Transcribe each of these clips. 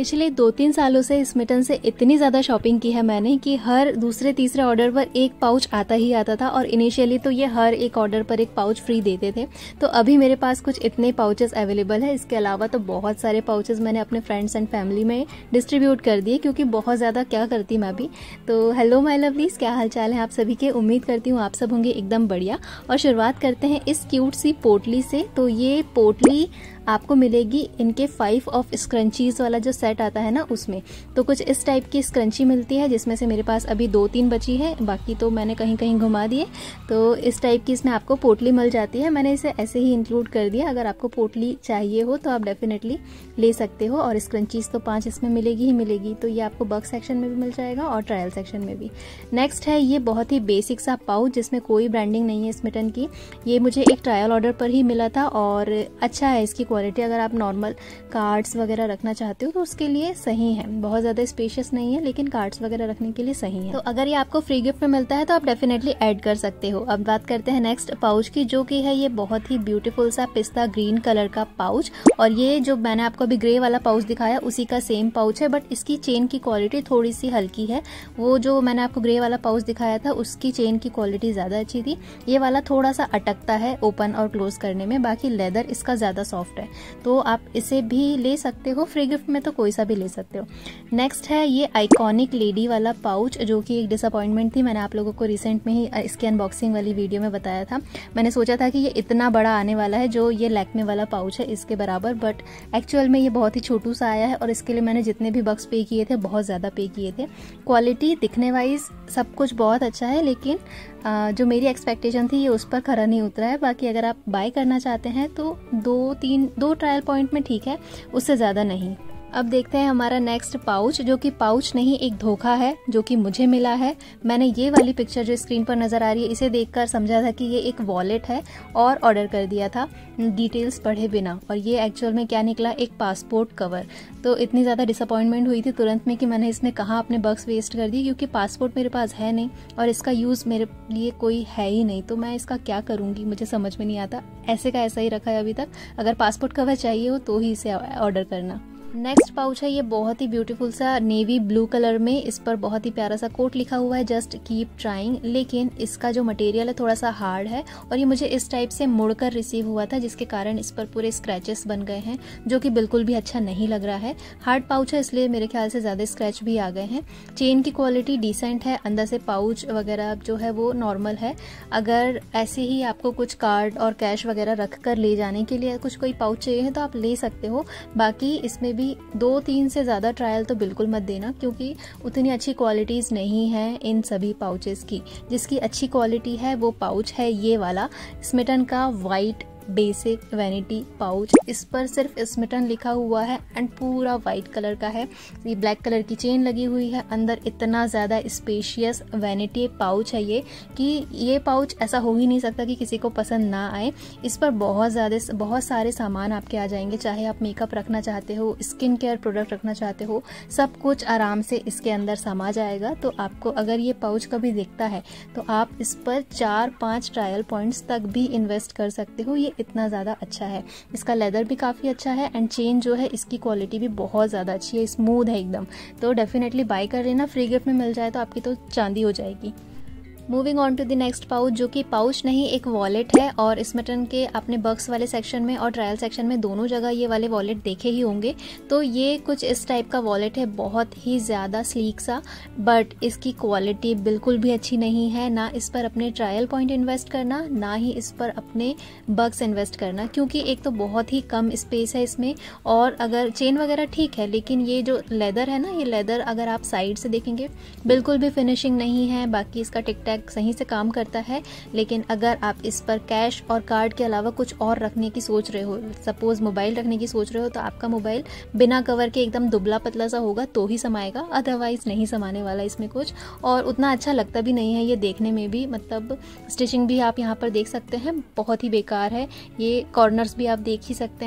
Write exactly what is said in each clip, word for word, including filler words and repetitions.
पिछले दो तीन सालों से स्मिटन से इतनी ज़्यादा शॉपिंग की है मैंने कि हर दूसरे तीसरे ऑर्डर पर एक पाउच आता ही आता था। और इनिशियली तो ये हर एक ऑर्डर पर एक पाउच फ्री देते थे। तो अभी मेरे पास कुछ इतने पाउचेस अवेलेबल है। इसके अलावा तो बहुत सारे पाउचेस मैंने अपने फ्रेंड्स एंड फैमिली में डिस्ट्रीब्यूट कर दिए, क्योंकि बहुत ज़्यादा क्या करती मैं भी। तो हेलो माय लवलीज, क्या हाल चाल है आप सभी के। उम्मीद करती हूँ आप सब होंगे एकदम बढ़िया। और शुरुआत करते हैं इस क्यूट सी पोटली से। तो ये पोटली आपको मिलेगी इनके फाइव ऑफ स्क्रंचीज वाला जो सेट आता है ना, उसमें। तो कुछ इस टाइप की स्क्रंची मिलती है, जिसमें से मेरे पास अभी दो तीन बची है, बाकी तो मैंने कहीं कहीं घुमा दिए। तो इस टाइप की इसमें आपको पोटली मिल जाती है। मैंने इसे ऐसे ही इंक्लूड कर दिया। अगर आपको पोटली चाहिए हो तो आप डेफिनेटली ले सकते हो। और स्क्रंचीज तो पांच इसमें मिलेगी ही मिलेगी। तो ये आपको बक्स सेक्शन में भी मिल जाएगा और ट्रायल सेक्शन में भी। नेक्स्ट है ये बहुत ही बेसिक सा पाउच, जिसमें कोई ब्रांडिंग नहीं है स्मिटन की। ये मुझे एक ट्रायल ऑर्डर पर ही मिला था और अच्छा है इसकी क्वालिटी। अगर आप नॉर्मल कार्ड्स वगैरह रखना चाहते हो तो उसके लिए सही है। बहुत ज़्यादा स्पेशियस नहीं है, लेकिन कार्ड्स वगैरह रखने के लिए सही है। तो अगर ये आपको फ्री गिफ्ट में मिलता है तो आप डेफिनेटली ऐड कर सकते हो। अब बात करते हैं नेक्स्ट पाउच की, जो कि है ये बहुत ही ब्यूटीफुल सा पिस्ता ग्रीन कलर का पाउच। और ये जो मैंने आपको अभी ग्रे वाला पाउच दिखाया उसी का सेम पाउच है, बट इसकी चेन की क्वालिटी थोड़ी सी हल्की है। वो जो मैंने आपको ग्रे वाला पाउच दिखाया था उसकी चेन की क्वालिटी ज़्यादा अच्छी थी। ये वाला थोड़ा सा अटकता है ओपन और क्लोज करने में, बाकी लेदर इसका ज़्यादा सॉफ्ट है। तो आप इसे भी ले सकते हो। फ्री गिफ्ट में तो कोई सा भी ले सकते हो। नेक्स्ट है ये आइकॉनिक लेडी वाला पाउच, जो कि एक डिसअपॉइंटमेंट थी। मैंने आप लोगों को रिसेंट में ही इसके अनबॉक्सिंग वाली वीडियो में बताया था। मैंने सोचा था कि ये इतना बड़ा आने वाला है जो ये लैक्मे वाला पाउच है इसके बराबर, बट एक्चुअल में ये बहुत ही छोटू सा आया है। और इसके लिए मैंने जितने भी बक्स पे किए थे बहुत ज़्यादा पे किए थे। क्वालिटी दिखने वाइज सब कुछ बहुत अच्छा है, लेकिन जो मेरी एक्सपेक्टेशन थी ये उस पर खरा नहीं उतरा है। बाकी अगर आप बाय करना चाहते हैं तो दो तीन दो ट्रायल पॉइंट में ठीक है, उससे ज़्यादा नहीं। अब देखते हैं हमारा नेक्स्ट पाउच, जो कि पाउच नहीं एक धोखा है जो कि मुझे मिला है। मैंने ये वाली पिक्चर जो स्क्रीन पर नज़र आ रही है इसे देखकर समझा था कि ये एक वॉलेट है और ऑर्डर कर दिया था डिटेल्स पढ़े बिना। और ये एक्चुअल में क्या निकला, एक पासपोर्ट कवर। तो इतनी ज़्यादा डिसअपॉइंटमेंट हुई थी तुरंत में कि मैंने इसमें कहाँ अपने बक्स वेस्ट कर दिए, क्योंकि पासपोर्ट मेरे पास है नहीं और इसका यूज़ मेरे लिए कोई है ही नहीं। तो मैं इसका क्या करूँगी मुझे समझ में नहीं आता। ऐसे का ऐसा ही रखा है अभी तक। अगर पासपोर्ट कवर चाहिए हो तो ही इसे ऑर्डर करना। नेक्स्ट पाउच है ये बहुत ही ब्यूटीफुल सा नेवी ब्लू कलर में। इस पर बहुत ही प्यारा सा कोट लिखा हुआ है, जस्ट कीप ट्राइंग। लेकिन इसका जो मटेरियल है थोड़ा सा हार्ड है और ये मुझे इस टाइप से मुड़कर रिसीव हुआ था, जिसके कारण इस पर पूरे स्क्रैचेस बन गए हैं, जो कि बिल्कुल भी अच्छा नहीं लग रहा है। हार्ड पाउच है इसलिए मेरे ख्याल से ज़्यादा स्क्रैच भी आ गए हैं। चेन की क्वालिटी डिसेंट है, अंदर से पाउच वगैरह जो है वो नॉर्मल है। अगर ऐसे ही आपको कुछ कार्ड और कैश वगैरह रख कर ले जाने के लिए कुछ कोई पाउच चाहिए है तो आप ले सकते हो। बाकी इसमें दो तीन से ज़्यादा ट्रायल तो बिल्कुल मत देना, क्योंकि उतनी अच्छी क्वालिटीज़ नहीं है इन सभी पाउचेस की। जिसकी अच्छी क्वालिटी है वो पाउच है ये वाला स्मिटन का वाइट बेसिक वैनिटी पाउच। इस पर सिर्फ स्मिटन लिखा हुआ है एंड पूरा वाइट कलर का है। ये ब्लैक कलर की चेन लगी हुई है। अंदर इतना ज़्यादा स्पेशियस वैनिटी पाउच है ये कि ये पाउच ऐसा हो ही नहीं सकता कि किसी को पसंद ना आए। इस पर बहुत ज़्यादा बहुत सारे सामान आपके आ जाएंगे। चाहे आप मेकअप रखना चाहते हो, स्किन केयर प्रोडक्ट रखना चाहते हो, सब कुछ आराम से इसके अंदर समा जाएगा। तो आपको अगर ये पाउच कभी दिखता है तो आप इस पर चार पाँच ट्रायल पॉइंट्स तक भी इन्वेस्ट कर सकते हो। ये इतना ज़्यादा अच्छा है। इसका लेदर भी काफ़ी अच्छा है एंड चेन जो है इसकी क्वालिटी भी बहुत ज़्यादा अच्छी है, स्मूथ है एकदम। तो डेफिनेटली बाय कर लेना। फ्री गिफ्ट में मिल जाए तो आपकी तो चांदी हो जाएगी। Moving on to the next pouch, जो कि पाउच नहीं एक वॉलेट है। और स्मिटन के आपने बक्स वाले सेक्शन में और ट्रायल सेक्शन में दोनों जगह ये वाले वॉलेट देखे ही होंगे। तो ये कुछ इस टाइप का वॉलेट है, बहुत ही ज़्यादा स्लीक सा, बट इसकी क्वालिटी बिल्कुल भी अच्छी नहीं है। ना इस पर अपने ट्रायल पॉइंट इन्वेस्ट करना, ना ही इस पर अपने बक्स इन्वेस्ट करना, क्योंकि एक तो बहुत ही कम स्पेस है इसमें। और अगर चेन वगैरह ठीक है, लेकिन ये जो लेदर है ना, ये लेदर अगर आप साइड से देखेंगे बिल्कुल भी फिनिशिंग नहीं है। बाकी इसका टिक टैक सही से काम करता है, लेकिन अगर आप इस पर कैश और कार्ड के अलावा कुछ और रखने की सोच रहे हो, सपोज मोबाइल रखने की सोच रहे हो, तो आपका मोबाइल बिना कवर के एकदम दुबला पतला सा होगा तो ही समाएगा, अदरवाइज नहीं समाने वाला इसमें कुछ। और उतना अच्छा लगता भी नहीं है ये देखने में भी। मतलब स्टिचिंग भी आप यहाँ पर देख सकते हैं बहुत ही बेकार है। ये कॉर्नर्स भी आप देख ही सकते हैं।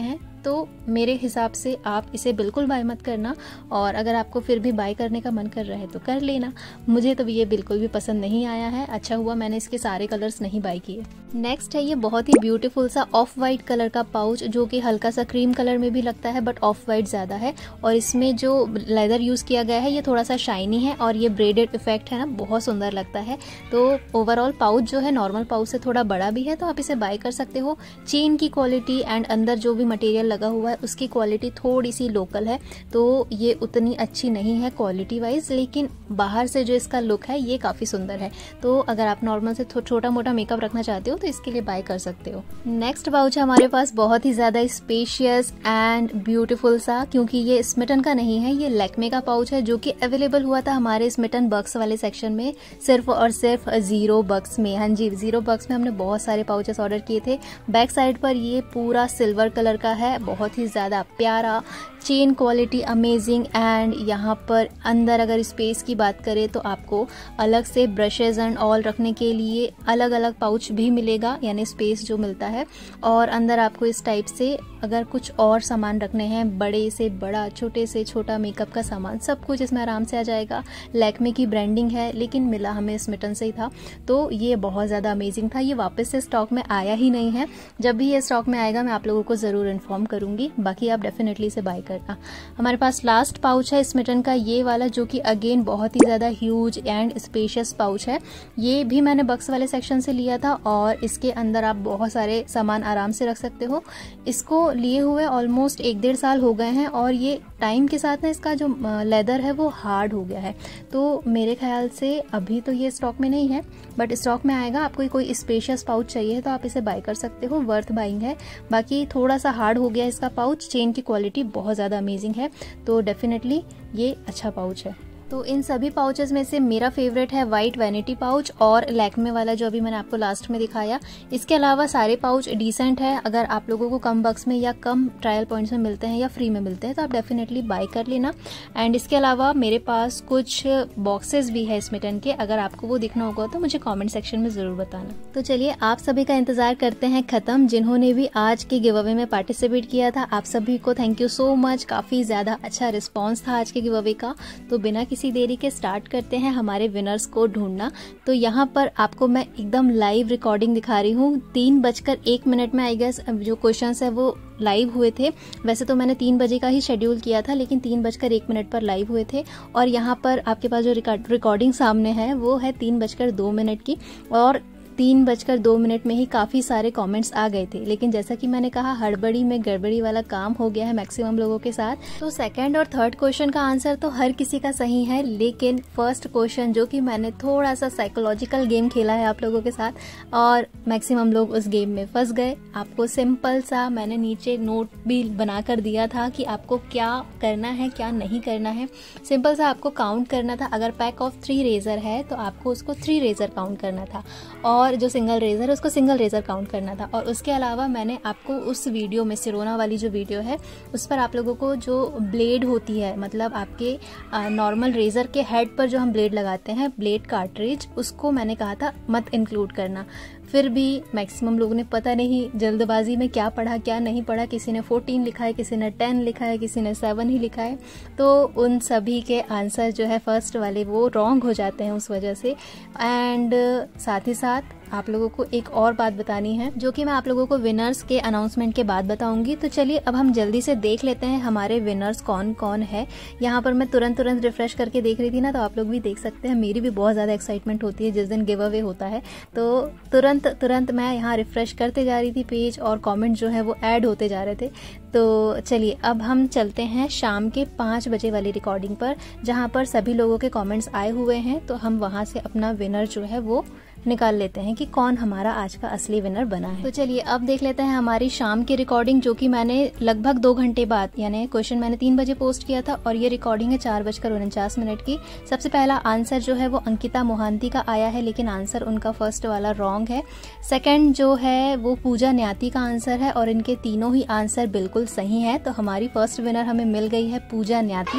तो मेरे हिसाब से आप इसे बिल्कुल बाय मत करना, और अगर आपको फिर भी बाय करने का मन कर रहा है तो कर लेना। मुझे तो ये बिल्कुल भी पसंद नहीं आया है, अच्छा हुआ मैंने इसके सारे कलर्स नहीं बाय किए। नेक्स्ट है ये बहुत ही ब्यूटीफुल सा ऑफ वाइट कलर का पाउच, जो कि हल्का सा क्रीम कलर में भी लगता है बट ऑफ वाइट ज़्यादा है, और इसमें जो लेदर यूज़ किया गया है ये थोड़ा सा शाइनी है और ये ब्रेडेड इफेक्ट है ना, बहुत सुंदर लगता है। तो ओवरऑल पाउच जो है नॉर्मल पाउच से थोड़ा बड़ा भी है, तो आप इसे बाय कर सकते हो। चेन की क्वालिटी एंड अंदर जो भी मटेरियल लगा हुआ है उसकी क्वालिटी थोड़ी सी लोकल है, तो ये उतनी अच्छी नहीं है क्वालिटी वाइज, लेकिन बाहर से जो इसका लुक है ये काफ़ी सुंदर है। तो अगर आप नॉर्मल से छोटा मोटा मेकअप रखना चाहते हो तो इसके लिए बाय कर सकते हो। नेक्स्ट पाउच है हमारे पास बहुत ही ज़्यादा स्पेशियस एंड ब्यूटीफुल सा, क्योंकि ये स्मिटन का नहीं है, ये लैक्मे का पाउच है, जो कि अवेलेबल हुआ था हमारे स्मिटन बक्स वाले सेक्शन में सिर्फ और सिर्फ जीरो बक्स में। हाँ जी, जीरो बक्स में हमने बहुत सारे पाउचेस ऑर्डर किए थे। बैक साइड पर ये पूरा सिल्वर कलर का है, बहुत ही ज़्यादा प्यारा, चेन क्वालिटी अमेजिंग, एंड यहाँ पर अंदर अगर स्पेस की बात करें तो आपको अलग से ब्रशेज एंड ऑल रखने के लिए अलग अलग पाउच भी मिलेगा, यानी स्पेस जो मिलता है। और अंदर आपको इस टाइप से अगर कुछ और सामान रखने हैं, बड़े से बड़ा, छोटे से छोटा मेकअप का सामान, सब कुछ इसमें आराम से आ जाएगा। लैक्मे की ब्रांडिंग है, लेकिन मिला हमें स्मिटन से ही था, तो ये बहुत ज़्यादा अमेजिंग था। ये वापस से स्टॉक में आया ही नहीं है, जब भी ये स्टॉक में आएगा मैं आप लोगों को ज़रूर इन्फॉर्म करूँगी, बाकी आप डेफिनेटली इसे बाय करना। हमारे पास लास्ट पाउच है स्मिटन का ये वाला, जो कि अगेन बहुत ही ज़्यादा ह्यूज एंड स्पेशियस पाउच है। ये भी मैंने बक्स वाले सेक्शन से लिया था, और इसके अंदर आप बहुत सारे सामान आराम से रख सकते हो। इसको लिए हुए ऑलमोस्ट एक डेढ़ साल हो गए हैं, और ये टाइम के साथ ना इसका जो लेदर है वो हार्ड हो गया है, तो मेरे ख्याल से अभी तो ये स्टॉक में नहीं है, बट स्टॉक में आएगा। आपको कोई स्पेशियस पाउच चाहिए तो आप इसे बाय कर सकते हो, वर्थ बाइंग है। बाकी थोड़ा सा हार्ड हो गया इसका पाउच, चेन की क्वालिटी बहुत ज़्यादा अमेजिंग है, तो डेफिनेटली ये अच्छा पाउच है। तो इन सभी पाउचेस में से मेरा फेवरेट है वाइट वैनिटी पाउच और लैक्मे वाला जो अभी मैंने आपको लास्ट में दिखाया। इसके अलावा सारे पाउच डिसेंट है, अगर आप लोगों को कम बक्स में या कम ट्रायल पॉइंट्स में मिलते हैं या फ्री में मिलते हैं तो आप डेफिनेटली बाय कर लेना। एंड इसके अलावा मेरे पास कुछ बॉक्सेस भी है स्मिटन के, अगर आपको वो दिखना होगा तो मुझे कॉमेंट सेक्शन में ज़रूर बताना। तो चलिए आप सभी का इंतजार करते हैं खत्म, जिन्होंने भी आज के गिव अवे में पार्टिसिपेट किया था आप सभी को थैंक यू सो मच। काफ़ी ज़्यादा अच्छा रिस्पॉन्स था आज के गिव अवे का, तो बिना किसी देरी के स्टार्ट करते हैं हमारे विनर्स को ढूंढना। तो यहाँ पर आपको मैं एकदम लाइव रिकॉर्डिंग दिखा रही हूँ, तीन बजकर एक मिनट में आई गेस जो क्वेश्चंस है वो लाइव हुए थे। वैसे तो मैंने तीन बजे का ही शेड्यूल किया था, लेकिन तीन बजकर एक मिनट पर लाइव हुए थे। और यहाँ पर आपके पास जो रिकॉर्डिंग सामने है वो है तीन बजकर दो मिनट की, और तीन बजकर दो मिनट में ही काफ़ी सारे कमेंट्स आ गए थे। लेकिन जैसा कि मैंने कहा हड़बड़ी में गड़बड़ी वाला काम हो गया है मैक्सिमम लोगों के साथ। तो सेकंड और थर्ड क्वेश्चन का आंसर तो हर किसी का सही है, लेकिन फर्स्ट क्वेश्चन जो कि मैंने थोड़ा सा साइकोलॉजिकल गेम खेला है आप लोगों के साथ, और मैक्सिमम लोग उस गेम में फंस गए। आपको सिंपल सा मैंने नीचे नोट भी बना कर दिया था कि आपको क्या करना है क्या नहीं करना है। सिंपल सा आपको काउंट करना था, अगर पैक ऑफ थ्री रेजर है तो आपको उसको थ्री रेजर काउंट करना था, और और जो सिंगल रेजर है उसको सिंगल रेजर काउंट करना था। और उसके अलावा मैंने आपको उस वीडियो में सिरोना वाली जो वीडियो है उस पर आप लोगों को जो ब्लेड होती है, मतलब आपके नॉर्मल रेजर के हेड पर जो हम ब्लेड लगाते हैं, ब्लेड कार्ट्रिज, उसको मैंने कहा था मत इंक्लूड करना। फिर भी मैक्सिमम लोगों ने पता नहीं जल्दबाजी में क्या पढ़ा क्या नहीं पढ़ा, किसी ने फोर्टीन लिखा है, किसी ने टेन लिखा है, किसी ने सेवन ही लिखा है, तो उन सभी के आंसर जो है फर्स्ट वाले वो रॉन्ग हो जाते हैं उस वजह से। एंड साथ ही साथ आप लोगों को एक और बात बतानी है जो कि मैं आप लोगों को विनर्स के अनाउंसमेंट के बाद बताऊंगी। तो चलिए अब हम जल्दी से देख लेते हैं हमारे विनर्स कौन कौन है। यहाँ पर मैं तुरंत तुरंत रिफ्रेश करके देख रही थी ना, तो आप लोग भी देख सकते हैं। मेरी भी बहुत ज़्यादा एक्साइटमेंट होती है जिस दिन गिव अवे होता है, तो तुरंत तुरंत मैं यहाँ रिफ्रेश करते जा रही थी पेज, और कॉमेंट जो है वो ऐड होते जा रहे थे। तो चलिए अब हम चलते हैं शाम के पाँच बजे वाली रिकॉर्डिंग पर, जहाँ पर सभी लोगों के कॉमेंट्स आए हुए हैं। तो हम वहाँ से अपना विनर जो है वो निकाल लेते हैं कि कौन हमारा आज का असली विनर बना है। तो चलिए अब देख लेते हैं हमारी शाम की रिकॉर्डिंग, जो कि मैंने लगभग दो घंटे बाद, यानी क्वेश्चन मैंने तीन बजे पोस्ट किया था और ये रिकॉर्डिंग है चार बजकर उनचास मिनट की। सबसे पहला आंसर जो है वो अंकिता मोहांती का आया है, लेकिन आंसर उनका फर्स्ट वाला रॉन्ग है। सेकंड जो है वो पूजा न्याती का आंसर है, और इनके तीनों ही आंसर बिल्कुल सही है। तो हमारी फर्स्ट विनर हमें मिल गई है Pooja Nyati.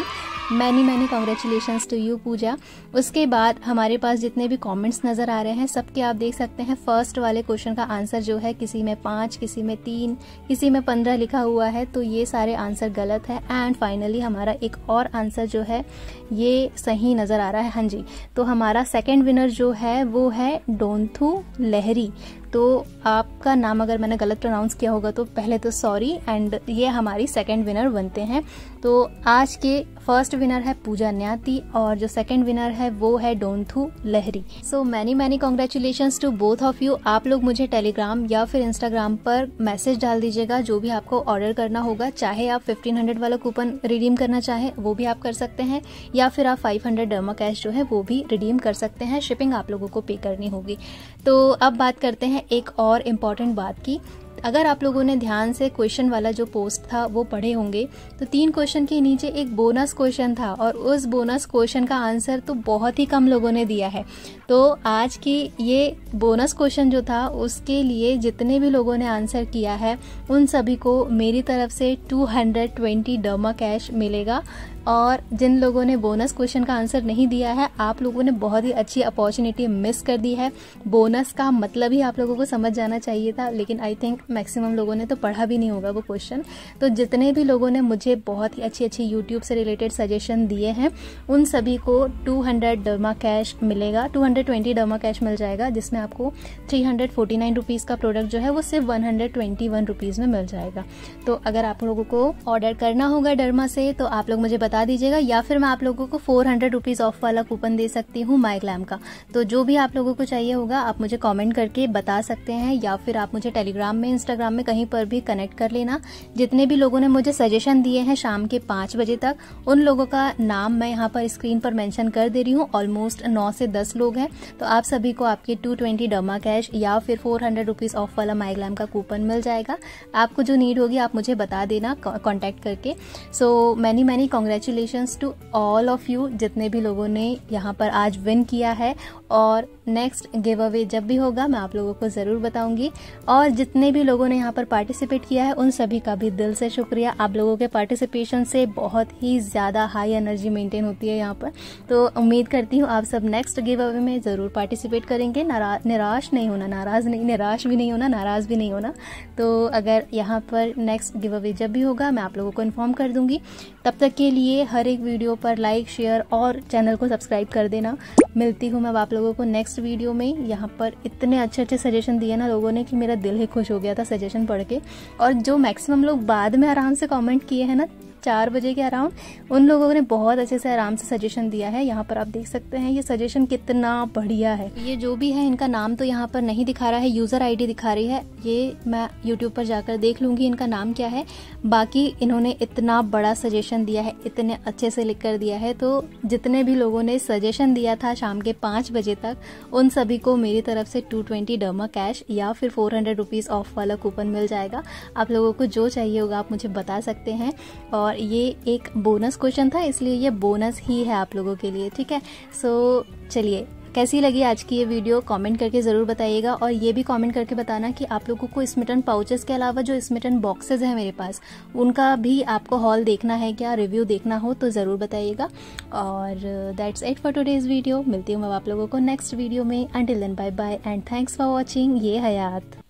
Many many congratulations to you Pooja. उसके बाद हमारे पास जितने भी कमेंट्स नज़र आ रहे हैं सबके आप देख सकते हैं फर्स्ट वाले क्वेश्चन का आंसर जो है किसी में पाँच, किसी में तीन, किसी में पंद्रह लिखा हुआ है, तो ये सारे आंसर गलत है। एंड फाइनली हमारा एक और आंसर जो है ये सही नज़र आ रहा है। हाँ जी, तो हमारा सेकेंड विनर जो है वो है डोंथू लहरी। तो आपका नाम अगर मैंने गलत प्रोनाउंस किया होगा तो पहले तो सॉरी। एंड ये हमारी सेकंड विनर बनते हैं। तो आज के फर्स्ट विनर है पूजा न्याती और जो सेकंड विनर है वो है Donthu Lahari. So many many congratulations to both of you. आप लोग मुझे टेलीग्राम या फिर इंस्टाग्राम पर मैसेज डाल दीजिएगा जो भी आपको ऑर्डर करना होगा। चाहे आप फिफ्टीन हंड्रेड वाला कूपन रिडीम करना चाहें वो भी आप कर सकते हैं, या फिर आप फाइव हंड्रेड डर्मा कैश जो है वो भी रिडीम कर सकते हैं। शिपिंग आप लोगों को पे करनी होगी। तो अब बात करते हैं एक और इम्पॉर्टेंट बात की। अगर आप लोगों ने ध्यान से क्वेश्चन वाला जो पोस्ट था वो पढ़े होंगे तो तीन क्वेश्चन के नीचे एक बोनस क्वेश्चन था और उस बोनस क्वेश्चन का आंसर तो बहुत ही कम लोगों ने दिया है। तो आज की ये बोनस क्वेश्चन जो था उसके लिए जितने भी लोगों ने आंसर किया है उन सभी को मेरी तरफ से two hundred twenty derma cash मिलेगा। और जिन लोगों ने बोनस क्वेश्चन का आंसर नहीं दिया है आप लोगों ने बहुत ही अच्छी अपॉर्चुनिटी मिस कर दी है। बोनस का मतलब ही आप लोगों को समझ जाना चाहिए था, लेकिन आई थिंक मैक्सिमम लोगों ने तो पढ़ा भी नहीं होगा वो क्वेश्चन। तो जितने भी लोगों ने मुझे बहुत ही अच्छी अच्छी यूट्यूब से रिलेटेड सजेशन दिए हैं उन सभी को टू हंड्रेड डर्मा कैश मिलेगा, two hundred twenty derma cash मिल जाएगा, जिसमें आपको three hundred forty nine rupees का प्रोडक्ट जो है वो सिर्फ one hundred twenty one rupees में मिल जाएगा। तो अगर आप लोगों को ऑर्डर करना होगा डर्मा से तो आप लोग मुझे बता दीजिएगा, या फिर मैं आप लोगों को फोर हंड्रेड रुपीज ऑफ वाला कूपन दे सकती हूँ माई ग्लैम का। तो जो भी आप लोगों को चाहिए होगा आप मुझे कमेंट करके बता सकते हैं, या फिर आप मुझे टेलीग्राम में, इंस्टाग्राम में कहीं पर भी कनेक्ट कर लेना। जितने भी लोगों ने मुझे सजेशन दिए हैं शाम के पाँच बजे तक उन लोगों का नाम मैं यहाँ पर स्क्रीन पर मेंशन कर दे रही हूँ। ऑलमोस्ट नौ से दस लोग हैं, तो आप सभी को आपके टू ट्वेंटी डर्मा कैश या फिर फोर हंड्रेड रुपीज ऑफ वाला माई ग्लैम का कूपन मिल जाएगा। आपको जो नीड होगी आप मुझे बता देना कॉन्टैक्ट करके। So many many congratulations to all of you जितने भी लोगों ने यहाँ पर आज विन किया है। और नेक्स्ट गिव अवे जब भी होगा मैं आप लोगों को ज़रूर बताऊंगी। और जितने भी लोगों ने यहाँ पर पार्टिसिपेट किया है उन सभी का भी दिल से शुक्रिया। आप लोगों के पार्टिसिपेशन से बहुत ही ज़्यादा हाई एनर्जी मेंटेन होती है यहाँ पर। तो उम्मीद करती हूँ आप सब नेक्स्ट गिव अवे में ज़रूर पार्टिसिपेट करेंगे। निराश नहीं होना, नाराज़ नहीं, निराश भी नहीं होना, नाराज़ भी नहीं होना। तो अगर यहाँ पर नेक्स्ट गिव अवे जब भी होगा मैं आप लोगों को इन्फॉर्म कर दूँगी। तब तक के लिए हर एक वीडियो पर लाइक, शेयर और चैनल को सब्सक्राइब कर देना। मिलती हूँ मैं आप लोगों को नेक्स्ट वीडियो में। यहाँ पर इतने अच्छे अच्छे सजेशन दिए ना लोगों ने कि मेरा दिल ही खुश हो गया था सजेशन पढ़ के। और जो मैक्सिमम लोग बाद में आराम से कमेंट किए हैं ना चार बजे के अराउंड, उन लोगों ने बहुत अच्छे से आराम से सजेशन दिया है। यहाँ पर आप देख सकते हैं ये सजेशन कितना बढ़िया है। ये जो भी है इनका नाम तो यहाँ पर नहीं दिखा रहा है, यूज़र आईडी दिखा रही है। ये मैं यूट्यूब पर जाकर देख लूँगी इनका नाम क्या है। बाकी इन्होंने इतना बड़ा सजेशन दिया है, इतने अच्छे से लिख कर दिया है। तो जितने भी लोगों ने सजेशन दिया था शाम के पाँच बजे तक उन सभी को मेरी तरफ से टू ट्वेंटी डर्मा कैश या फिर फोर हंड्रेड रुपीज़ ऑफ वाला कूपन मिल जाएगा। आप लोगों को जो चाहिए होगा आप मुझे बता सकते हैं। और ये एक बोनस क्वेश्चन था इसलिए ये बोनस ही है आप लोगों के लिए, ठीक है। सो चलिए, कैसी लगी आज की ये वीडियो कमेंट करके ज़रूर बताइएगा। और ये भी कमेंट करके बताना कि आप लोगों को स्मिटन पाउचेस के अलावा जो स्मिटन बॉक्सेस हैं मेरे पास उनका भी आपको हॉल देखना है क्या, रिव्यू देखना हो तो ज़रूर बताइएगा। और that's it for today's video. मिलती हूँ मैं आप लोगों को नेक्स्ट वीडियो में। Until then bye bye and thanks for watching. ये हयात।